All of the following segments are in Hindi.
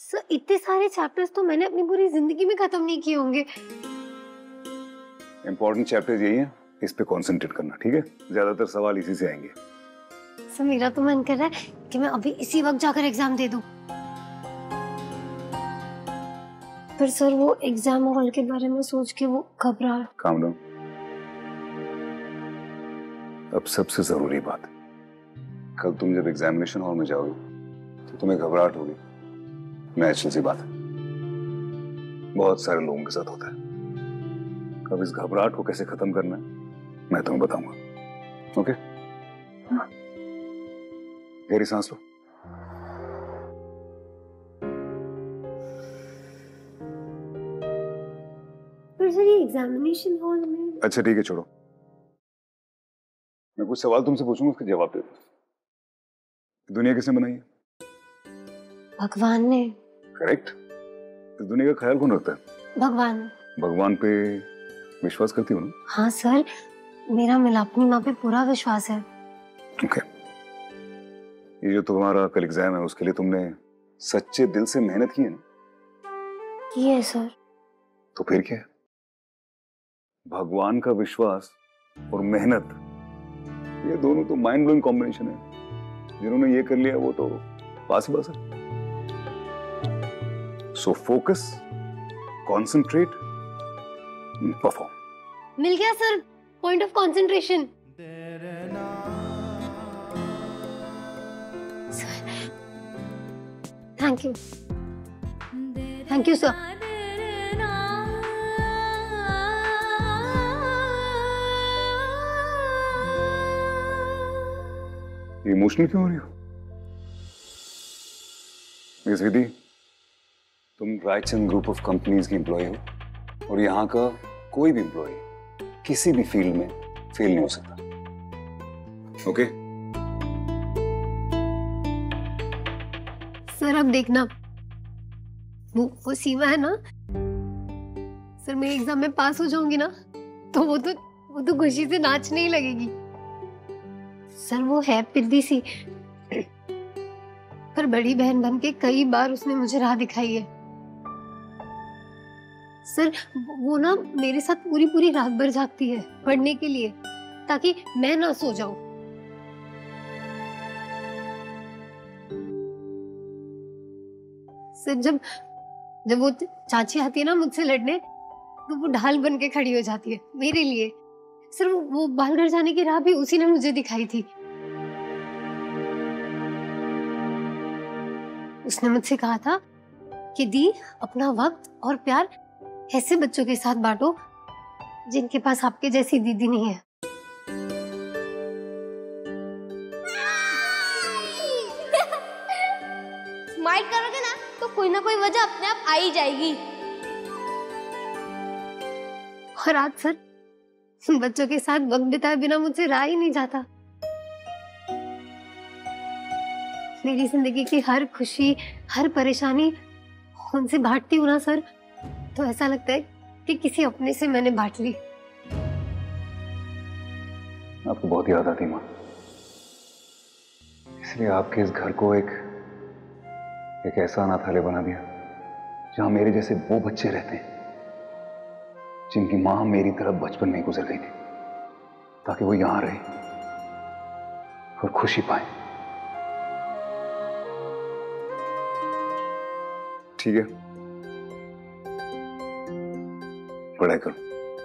सर इतने सारे चैप्टर्स तो मैंने अपनी पूरी जिंदगी में खत्म नहीं किए होंगे। इंपॉर्टेंट चैप्टर्स यही हैं, इस पे कंसंट्रेट करना, ठीक है? ज्यादातर सवाल इसी से आएंगे। सर मेरा तो मन कर रहा है कि मैं अभी इसी वक्त जाकर एग्जाम दे दूं। पर सर वो एग्जाम हॉल के बारे में सोच के वो घबरा। Calm down. अब सबसे जरूरी बात, कल तुम जब एग्जामिनेशन हॉल में जाओगे तो तुम्हें घबराहट होगी, नेचुरल सी बात है, बहुत सारे लोगों के साथ होता है। अब इस घबराहट को कैसे खत्म करना है मैं तुम्हें बताऊंगा, ओके? गहरी सांस लो। पर सर ये एग्जामिनेशन हॉल में। अच्छा ठीक है, छोड़ो, मैं कुछ सवाल तुमसे पूछूंगा, उसके जवाब दे दो। दुनिया किसने बनाई है? भगवान ने। करेक्ट। इस दुनिया का ख्याल कौन रखता है? भगवान। भगवान पे विश्वास करती हो ना? हाँ सर, मेरा मिलापनी माँ पे पूरा विश्वास है। ओके। ये जो तुम्हारा कल एग्जाम है उसके लिए तुमने सच्चे दिल से मेहनत की है ना? की है सर। तो फिर क्या है? भगवान का विश्वास और मेहनत, ये दोनों तो माइंड ब्लोइंग कॉम्बिनेशन है। जिन्होंने ये कर लिया वो तो पास ही पास है। So focus, concentrate, perform. मिल गया sir point of concentration. Thank you, thank you sir. Emotional क्यों हो रही हो? मिस विधि, तुम रायचंद ग्रुप ऑफ कंपनीज की एम्प्लॉय हो और यहाँ का कोई भी एम्प्लॉय किसी भी फील्ड में फेल नहीं हो सकता, ओके? सर अब देखना, वो सीमा है ना सर, मैं एग्जाम में पास हो जाऊंगी ना तो वो तो खुशी से नाचने ही लगेगी। सर वो है पिद्दी सी, पर बड़ी बहन बन के कई बार उसने मुझे राह दिखाई है। सर वो ना मेरे साथ पूरी पूरी रात भर जागती है पढ़ने के लिए, ताकि मैं ना सो जाऊं। सर जब वो चाची आती है ना मुझसे लड़ने, तो वो ढाल बन के खड़ी हो जाती है मेरे लिए। सर वो बालघर जाने की राह भी उसी ने मुझे दिखाई थी। उसने मुझसे कहा था कि दी, अपना वक्त और प्यार ऐसे बच्चों के साथ बांटो जिनके पास आपके जैसी दीदी नहीं है। स्माइल करोगे ना तो कोई ना कोई वजह अपने आप आ ही जाएगी। और आज सर बच्चों के साथ वक्त बिताए बिना मुझसे रहा ही नहीं जाता। मेरी जिंदगी की हर खुशी, हर परेशानी उनसे बांटती हूँ ना सर, तो ऐसा लगता है कि किसी अपने से मैंने बांट ली। आपको बहुत याद आती माँ, इसलिए आपके इस घर को एक ऐसा अनाथालय बना दिया जहां मेरे जैसे वो बच्चे रहते हैं जिनकी मां मेरी तरफ बचपन में गुजर गई थी, ताकि वो यहां रहे और खुशी पाए। ठीक है, पढ़ाई करो।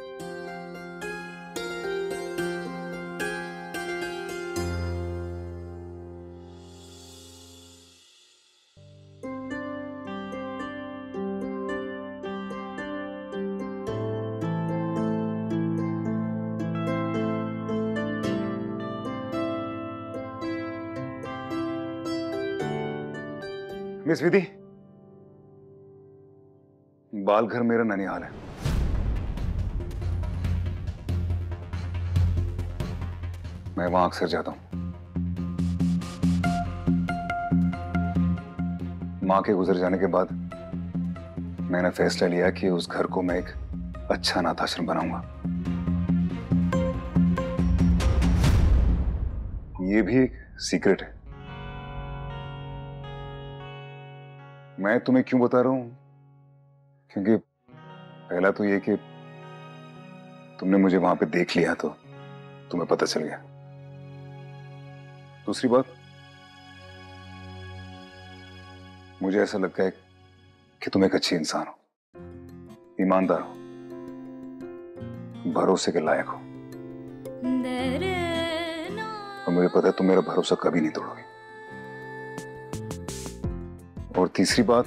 मिस विधि, बालघर मेरा ननिहाल है। मैं वहां अक्सर जाता हूं। मां के गुजर जाने के बाद मैंने फैसला लिया कि उस घर को मैं एक अच्छा अनाथ आश्रम बनाऊंगा। ये भी एक सीक्रेट है। मैं तुम्हें क्यों बता रहा हूं, क्योंकि पहला तो ये कि तुमने मुझे वहां पे देख लिया तो तुम्हें पता चल गया। दूसरी बात, मुझे ऐसा लगता है कि तुम एक अच्छी इंसान हो, ईमानदार हो, भरोसे के लायक हो, और मुझे पता है तुम मेरा भरोसा कभी नहीं तोड़ोगे। और तीसरी बात,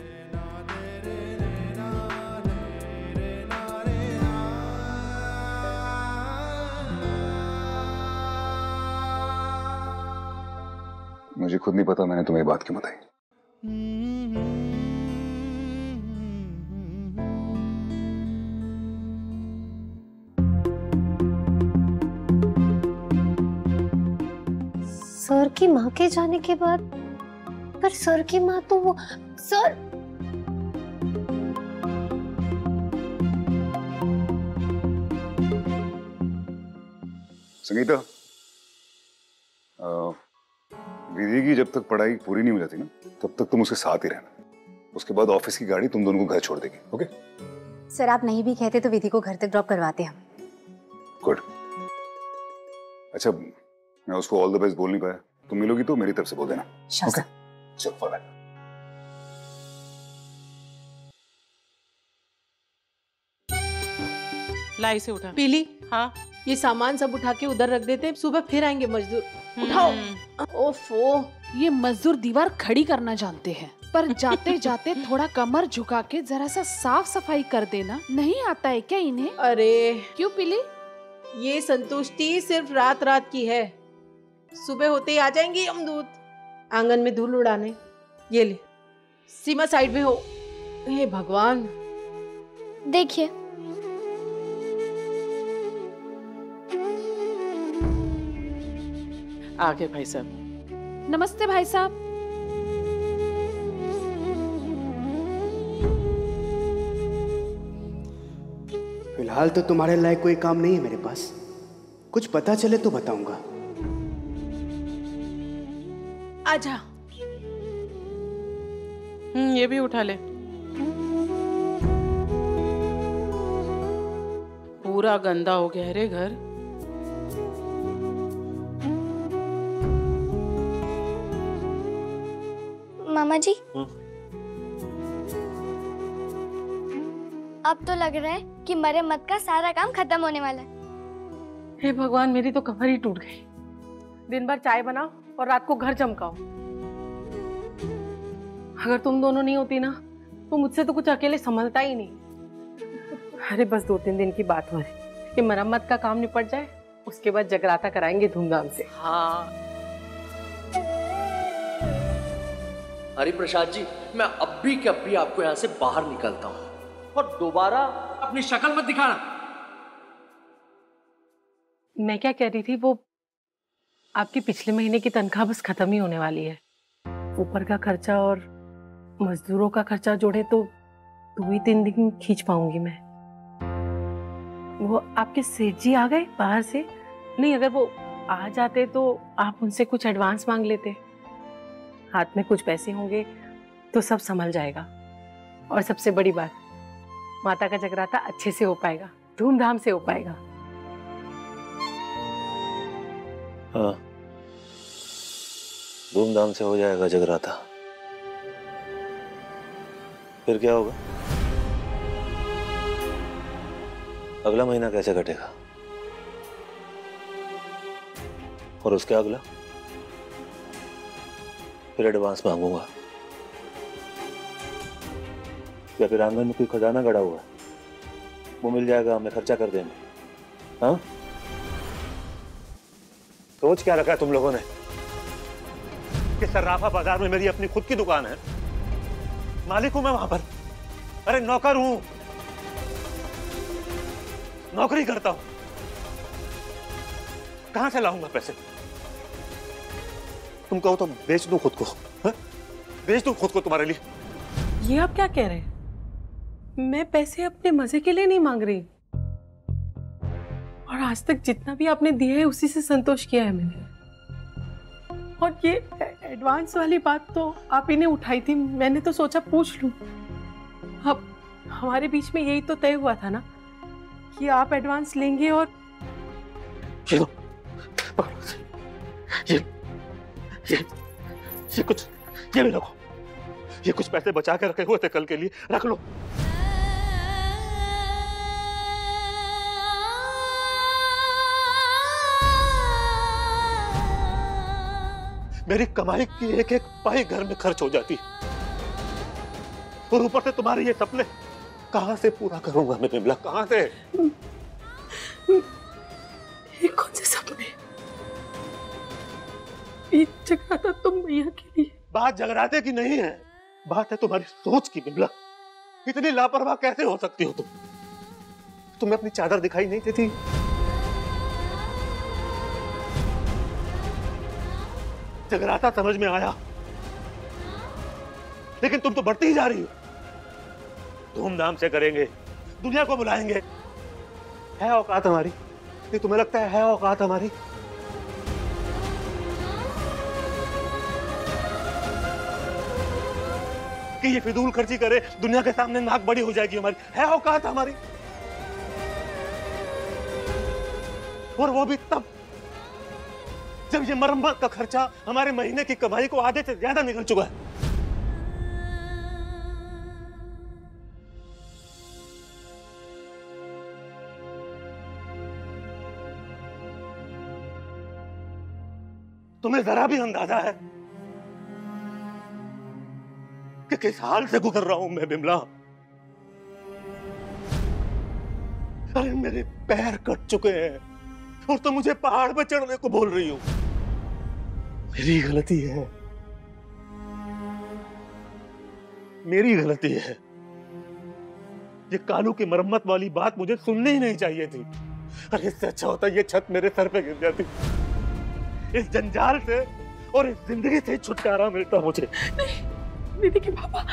मुझे खुद नहीं पता मैंने तुम्हें बात क्यों बताई। सर की माँ के जाने के बाद, पर सर की माँ तो वो सर। संगीता, विधि की जब तक पढ़ाई पूरी नहीं हो जाती ना, तब तक तुम उसके साथ ही रहना। उसके बाद ऑफिस की गाड़ी तुम दोनों को घर छोड़ देगी। ओके सर, आप नहीं भी कहते तो विधि को घर तक ड्रॉप करवाते हम। गुड। अच्छा, मैं उसको ऑल द बेस्ट बोल नहीं पाया, तुम मिलोगी तो मेरी तरफ से बोल देना। ओके चल फॉर लाई से उठा पीली। हाँ, ये सामान सब उठा के उधर रख देते हैं, सुबह फिर आएंगे मजदूर। उठाओ। ओफो, ये मजदूर दीवार खड़ी करना जानते हैं, पर जाते जाते थोड़ा कमर झुका के जरा सा साफ सफाई कर देना नहीं आता है क्या इन्हें? अरे क्यों पीली? ये संतुष्टि सिर्फ रात रात की है, सुबह होते ही आ जाएंगे यमदूत आंगन में धूल उड़ाने। ये ले, सीमा साइड में हो। हे भगवान। देखिए, आगे भाई साहब। नमस्ते भाई साहब। फिलहाल तो तुम्हारे लायक कोई काम नहीं है मेरे पास, कुछ पता चले तो बताऊंगा। आजा। ये भी उठा ले। पूरा गंदा हो गया रे घर। मामा जी, अब तो लग रहा है कि मरम्मत का सारा काम खत्म होने वाला है। हे भगवान, मेरी तो कमर ही टूट गई। दिन भर चाय बनाओ और रात को घर चमकाओ। अगर तुम दोनों नहीं होती ना, तो मुझसे तो कुछ अकेले संभलता ही नहीं। अरे बस 2-3 दिन की बात हो रही, कि मरम्मत का काम निपट जाए, उसके बाद जगराता कराएंगे धूमधाम से। हाँ। हरिप्रसाद जी, मैं अब भी के अब भी आपको यहाँ से बाहर निकलता हूँ, और दोबारा अपनी शक्ल मत दिखाना। मैं क्या कह रही थी, वो आपकी पिछले महीने की तनख्वाह बस खत्म ही होने वाली है। ऊपर का खर्चा और मजदूरों का खर्चा जोड़े तो 2-3 दिन खींच पाऊंगी मैं। वो आपके सेठ जी आ गए बाहर से? नहीं, अगर वो आ जाते तो आप उनसे कुछ एडवांस मांग लेते, हाथ में कुछ पैसे होंगे तो सब संभल जाएगा। और सबसे बड़ी बात, माता का जगराता अच्छे से हो पाएगा, धूमधाम से हो पाएगा। हाँ, धूमधाम से हो जाएगा जगराता। फिर क्या होगा? अगला महीना कैसे कटेगा? और उसके अगला? फिर एडवांस मांगूंगा, या फिर आंगन में कोई खजाना गड़ा हुआ है, वो मिल जाएगा, हमें खर्चा कर देंगे। हाँ, सोच क्या रखा है तुम लोगों ने कि सर्राफा बाजार में मेरी अपनी खुद की दुकान है, मालिक हूं मैं वहां पर। अरे नौकर हूं, नौकरी करता हूं, कहां से लाऊंगा पैसे? तुम कहो तो बेच दूं खुद को, हा? बेच दूं खुद को तुम्हारे लिए। ये आप क्या कह रहे हैं? मैं पैसे अपने मजे के लिए नहीं मांग रही, और आज तक जितना भी आपने दिया है उसी से संतोष किया है मैंने। और ये एडवांस वाली बात तो आप ही ने उठाई थी, मैंने तो सोचा पूछ लूं। अब हमारे बीच में यही तो तय हुआ था ना कि आप एडवांस लेंगे और ये लो, ये कुछ, ये भी रखो। ये कुछ पैसे बचा के रखे हुए थे कल के लिए, रख लो। मेरी कमाई की एक एक पाई घर में खर्च हो जाती, और ऊपर से तुम्हारे ये सपने कहां से पूरा करूंगा मैं बिमला, कहां से? ये कौन से सपने? ये जगराता तुम भैया के लिए? बात जगराते की नहीं है, बात है तुम्हारी सोच की बिमला। इतनी लापरवाह कैसे हो सकती हो तुम? तुम्हें अपनी चादर दिखाई नहीं देती? जगराता समझ में आया, लेकिन तुम तो बढ़ती ही जा रही हो। धूमधाम से करेंगे, दुनिया को बुलाएंगे। है औकात हमारी? नहीं तुम्हें लगता है औकात हमारी? कि ये फिजूल खर्ची करे, दुनिया के सामने नाक बड़ी हो जाएगी हमारी? है औकात हमारी? और वो भी तब जब ये मरम्मत का खर्चा हमारे महीने की कमाई को आधे से ज्यादा निकल चुका है। तुम्हें जरा भी अंदाजा है कि किस हाल से गुजर रहा हूं मैं बिमला? अरे मेरे पैर कट चुके हैं और तुम मुझे पहाड़ पे चढ़ने को बोल रही हो। मेरी गलती है, मेरी गलती है। ये कालू की मरम्मत वाली बात मुझे सुननी ही नहीं चाहिए थी। अरे इससे अच्छा होता ये छत मेरे सर पे गिर जाती, इस जंजाल से और इस जिंदगी से छुटकारा मिलता मुझे। नहीं दीदी के पापा,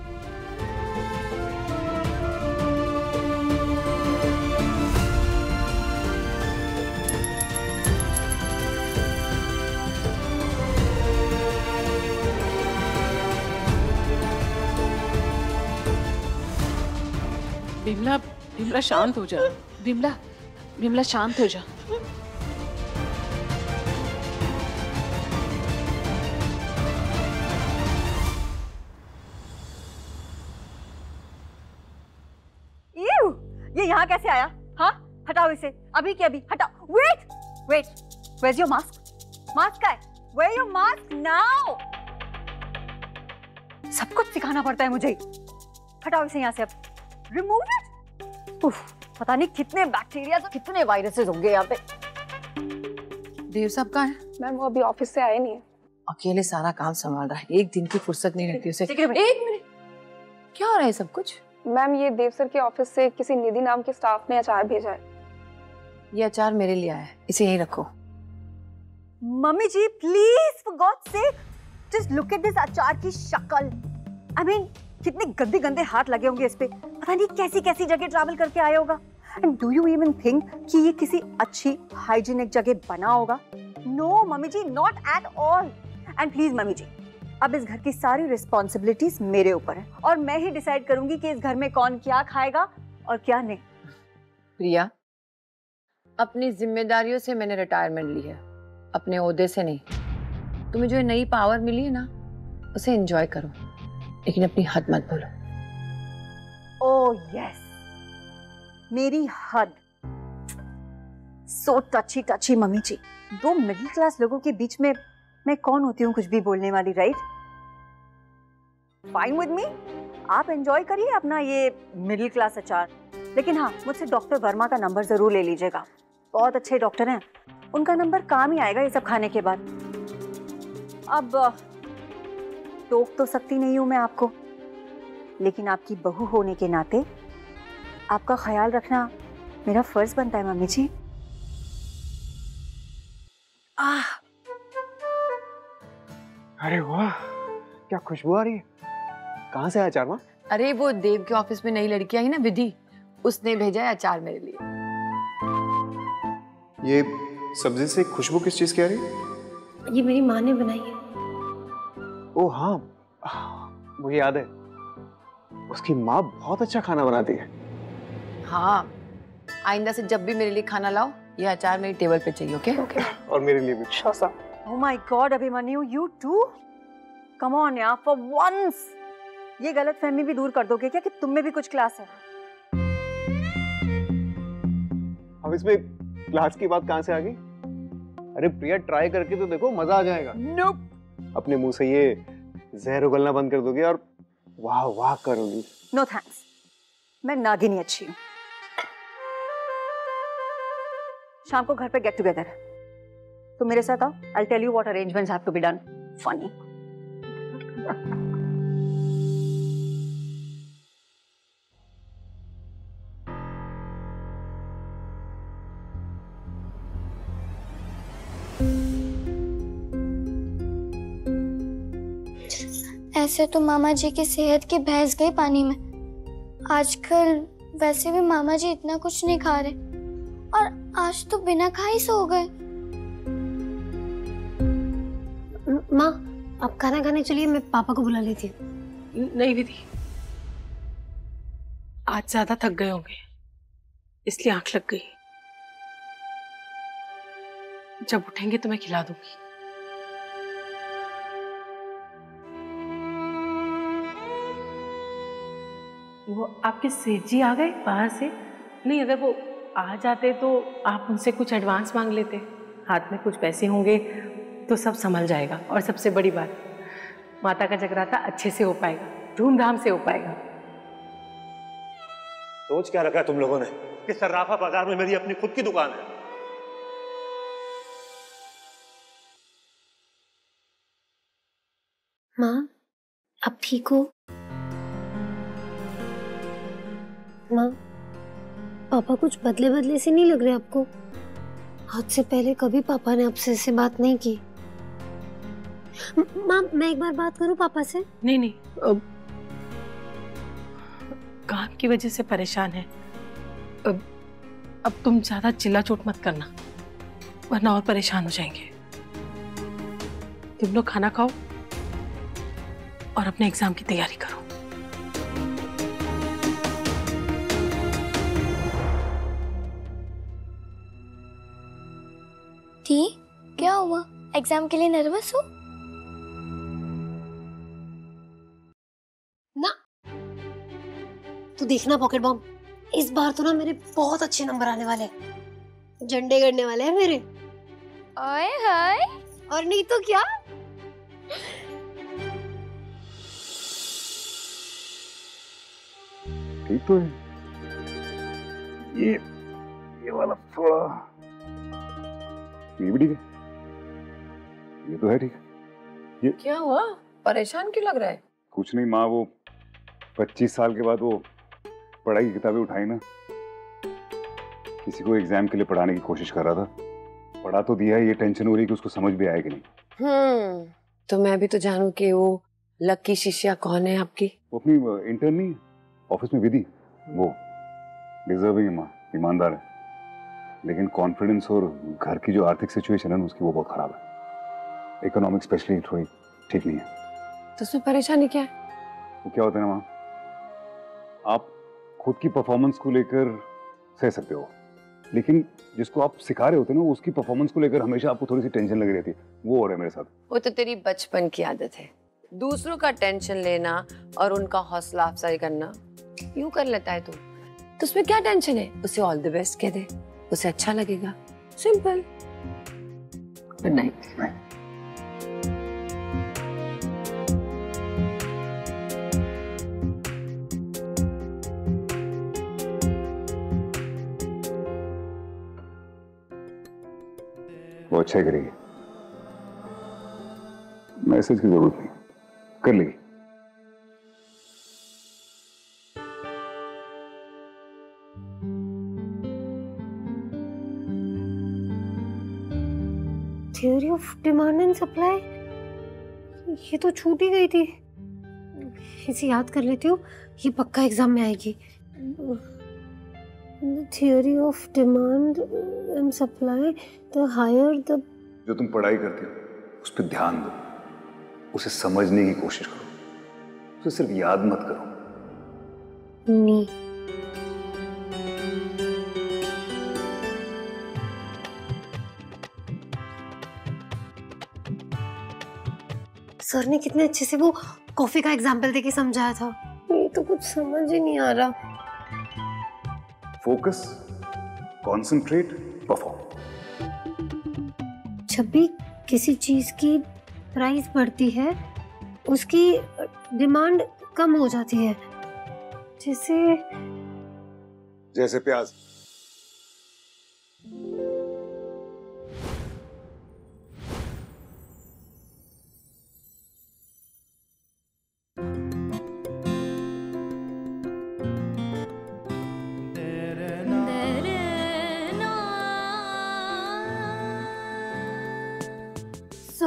बिमला, बिमला शांत हो जा। बिमला, बिमला शांत हो जा। ये यहाँ कैसे आया? हाँ, हटाओ इसे अभी के अभी, हटाओ। Wait wait, wear your mask? Mask का है? Wear your mask now? सब कुछ सिखाना पड़ता है मुझे। हटाओ इसे यहाँ से अब, रिमूव इट। पता नहीं कितने बैक्टीरिया और कितने वायरसेस होंगे यहाँ पे। देव साहब कहाँ है? मैम वो अभी ऑफिस से आए नहीं है। अकेले सारा काम संभाल रहा है, एक दिन की फुर्सत नहीं रहती उसे। एक मिनट, क्या हो रहा है सब कुछ? मैम ये देव सर के ऑफिस से किसी निधि नाम के स्टाफ ने अचार भेजा है। ये अचार मेरे लिए आया है, इसे यहीं रखो। Mummy ji please, for God's sake, just look at this अचार की शक्ल। आई मीन कितने गंदे गंदे हाथ लगे होंगे इस पे, पता नहीं कैसी कैसी जगह ट्रैवल करके आया होगा। And do you even think कि ये किसी अच्छी हाइजीनिक जगह बना होगा? No mummy ji, not at all. And please mummy ji, अब इस घर की सारी रिस्पॉन्सिबिलिटीज मेरे ऊपर है और मैं ही डिसाइड करूंगी कि इस घर में कौन क्या खाएगा और क्या नहीं। प्रिया, अपनी जिम्मेदारियों से मैंने रिटायरमेंट ली है, अपने ओहदे से नहीं। तुम्हें जो नई पावर मिली है ना, उसे एंजॉय करो, लेकिन अपनी हद मत भूलो। ओह यस, मेरी हद। So touchy touchy mummy ji. दो मिडिल क्लास लोगों के बीच में मैं कौन होती हूँ कुछ भी बोलने वाली, राइट? फाइन विद मी, आप एंजॉय करिए अपना ये मिडिल क्लास अचार। लेकिन हाँ, मुझसे डॉक्टर वर्मा का नंबर जरूर ले लीजिएगा, बहुत अच्छे डॉक्टर हैं, उनका नंबर काम ही आएगा ये सब खाने के बाद। अब टोक तो सकती नहीं हूं मैं आपको, लेकिन आपकी बहू होने के नाते आपका ख्याल रखना मेरा फर्ज बनता है मम्मी जी। अरे वाह, क्या खुशबू आ रही है। कहाँ से आया अचार माँ? अरे वो देव के ऑफिस में नई लड़की आई ना विधि, उसने भेजा है अचार मेरे लिए। ये सब्जी से खुशबू किस चीज की आ रही है? ये मेरी माँ ने बनाई है। ओ हाँ, मुझे याद है, उसकी माँ बहुत अच्छा खाना बनाती है। हाँ, आइंदा से जब भी मेरे लिए खाना लाओ, ये अचार मेरी टेबल पे चाहिए, ओके? और मेरे लिए भी। Oh my God, Abhimanyu, you too? Come on यार, for once. ये गलतफहमी भी दूर कर दोगे क्या कि तुम में भी कुछ क्लास है? अब इसमें क्लास की बात कहाँ से आ गई? अरे प्रिया, ट्राई करके तो देखो, मजा आ जाएगा। Nope. अपने मुंह से ये जहर उगलना बंद कर दोगे और वाह वाह करोगी। No thanks. मैं नागिनी अच्छी हूँ। शाम को घर पे गेट टुगेदर। तो मेरे साथ आओ। I'll tell you what arrangements have to be done. Funny. ऐसे तो मामा जी की सेहत की भैंस गई पानी में। आजकल वैसे भी मामा जी इतना कुछ नहीं खा रहे और आज तो बिना खाए सो गए। माँ, आप खाना खाने चलिए, मैं पापा को बुला लेती हूँ। नहीं विधि, आज ज्यादा थक गए होंगे इसलिए आंख लग गई। जब उठेंगे तो मैं खिला दूंगी। वो आपके सेठ जी आ गए बाहर से? नहीं, अगर वो आ जाते तो आप उनसे कुछ एडवांस मांग लेते। हाथ में कुछ पैसे होंगे तो सब संभल जाएगा। और सबसे बड़ी बात, माता का जगराता अच्छे से हो पाएगा, धूमधाम से हो पाएगा। सोच क्या रखा है तुम लोगों ने कि सर्राफा बाजार में मेरी अपनी खुद की दुकान है? माँ, आप ठीक हो? माँ, पापा कुछ बदले बदले से नहीं लग रहे आपको? आज से पहले कभी पापा ने आपसे ऐसे बात नहीं की। माँ, मैं एक बार बात करूं पापा से? नहीं नहीं, काम की वजह से परेशान है। अब तुम ज्यादा चिल्ला चोट मत करना, वरना और परेशान हो जाएंगे। तुम लोग खाना खाओ और अपने एग्जाम की तैयारी करो। ठीक, क्या हुआ? एग्जाम के लिए नर्वस हो? ना, तू देखना पॉकेट बॉम्ब, इस बार तो ना मेरे बहुत अच्छे नंबर आने वाले हैं। झंडे गड़ने वाले हैं मेरे। ओए हाय। और नहीं तो क्या। ठीक तो है। ये वाला थोड़ा, ये भी ठीक है, ये तो है ठीक है। क्या हुआ? परेशान क्यों लग रहा है? कुछ नहीं माँ, वो 25 साल के बाद वो पढ़ाई की किताबें उठाई ना, किसी को एग्जाम के लिए पढ़ाने की कोशिश कर रहा था। पढ़ा तो दिया, ये टेंशन हो रही कि उसको समझ भी आए कि नहीं। तो मैं भी तो जानूं कि वो लकी शिष्या कौन है आपकी? वो अपनी इंटर्न नहीं है ऑफिस में, विधि। वो डिजर्विंग है माँ, ईमानदार है, लेकिन कॉन्फिडेंस और घर की जो आर्थिक सिचुएशन है ना उसकी, वो बहुत खराब है। इकोनॉमिक स्पेशली थोड़ी ठीक नहीं है। तो उसमें परेशानी क्या है? वो क्या होता है ना माँ, आप खुद की परफॉर्मेंस को लेकर सह सकते हो, लेकिन जिसको आप सिखा रहे होते हैं ना, उसकी परफॉर्मेंस को लेकर हमेशा आपको थोड़ी सी टेंशन लगी रहती है। वो हो रहा है मेरे साथ। वो तो तेरी बचपन की आदत है, दूसरों का टेंशन लेना और उनका हौसला अफजाई करना। यूं कर लेता है तू, तो उसमें क्या टेंशन है? उसे ऑल द बेस्ट कह दे, उसे अच्छा लगेगा। सिंपल। Good night. वो अच्छा ही करेगी, मैसेज की जरूरत नहीं, कर लेगी। Theory of demand and supply, ये तो छूट ही गई थी। इसे याद कर लेती हूँ, ये पक्का एग्जाम में आएगी। Theory of demand and supply, the higher the. जो तुम पढ़ाई करती हो उस पर ध्यान दो, उसे समझने की कोशिश करो, उसे सिर्फ याद मत करो। नहीं, सर ने कितने अच्छे से वो कॉफी का एग्जाम्पल देके समझाया था। ये तो कुछ समझ ही नहीं आ रहा। Focus, concentrate, perform. जब भी किसी चीज की प्राइस बढ़ती है उसकी डिमांड कम हो जाती है। जैसे जैसे प्याज। सो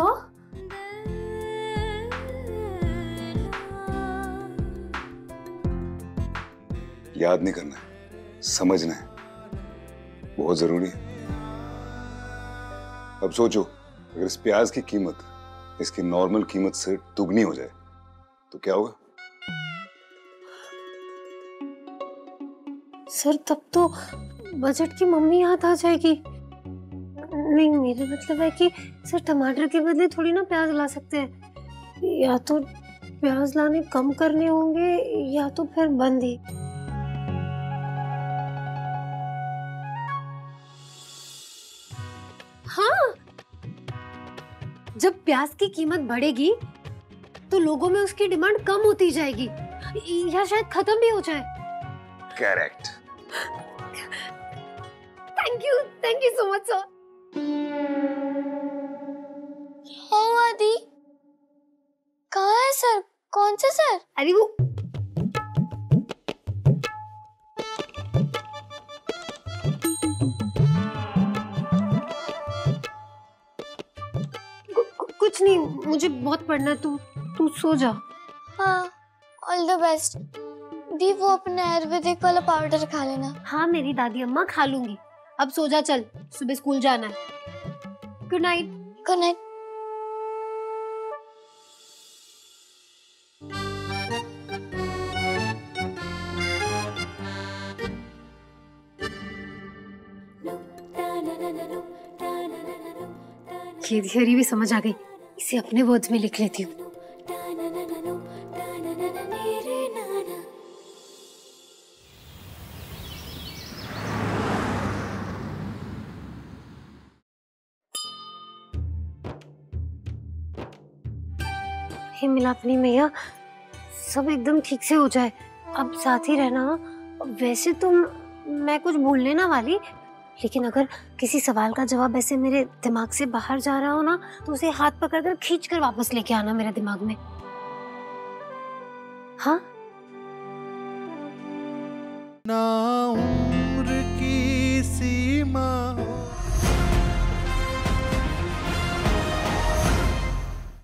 याद नहीं करना है, समझना है, बहुत जरूरी है। अब सोचो, अगर इस प्याज की कीमत इसकी नॉर्मल कीमत से दुगनी हो जाए तो क्या होगा? सर तब तो बजट की मम्मी याद आ जाएगी। नहीं, मेरा मतलब है कि सर टमाटर के बदले थोड़ी ना प्याज ला सकते हैं। या तो प्याज लाने कम करने होंगे या तो फिर बंद ही। हाँ, जब प्याज की कीमत बढ़ेगी तो लोगों में उसकी डिमांड कम होती जाएगी या शायद खत्म भी हो जाए। Correct. Thank you so much sir. Adi कहाँ है सर? कौन से सर? अरे वो कुछ नहीं, मुझे बहुत पढ़ना है। तू सो जा। हाँ, ऑल द बेस्ट। दी वो अपना आयुर्वेदिक वाला पाउडर खा लेना। हाँ मेरी दादी अम्मा, खा लूंगी। अब सो जा, चल सुबह स्कूल जाना है। Good night. Good night. ये थियरी भी समझ आ गई, इसे अपने वर्ड्स में लिख लेती हूँ। हे मिलापनी मैया, सब एकदम ठीक से हो जाए। अब साथ ही रहना। वैसे तो मैं कुछ भूलने ना वाली, लेकिन अगर किसी सवाल का जवाब ऐसे मेरे दिमाग से बाहर जा रहा हो ना तो उसे हाथ पकड़कर खींचकर वापस लेके आना मेरे दिमाग में। हाँ।